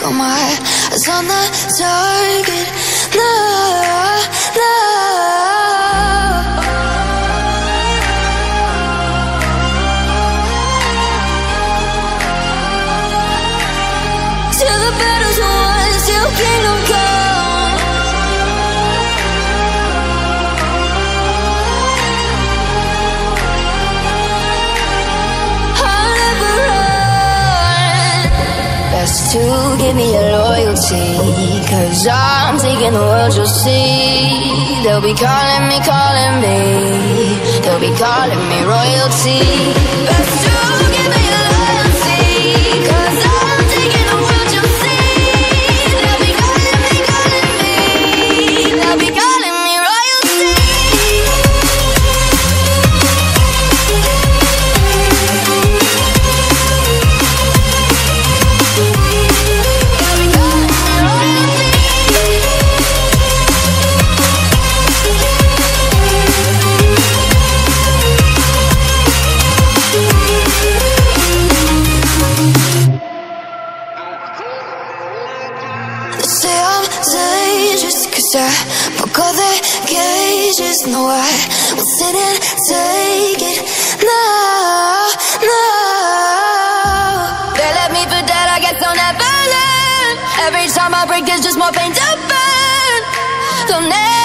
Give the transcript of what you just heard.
Got my eyes on the target. No, no. Till the battle's won, till kingdom come. I'll never run. Best to give me your loyalty, 'cause I'm taking the world, you'll see. They'll be calling me, they'll be calling me royalty. Best to give me your loyalty, 'cause I'm taking the world, you'll see. They'll be calling me, they'll be calling me royalty. Say I'm dangerous, 'cause I broke all the cages. No, I won't sit and take it. No, no. They left me for dead, I guess I'll never learn. Every time I break, there's just more pain to burn. They'll never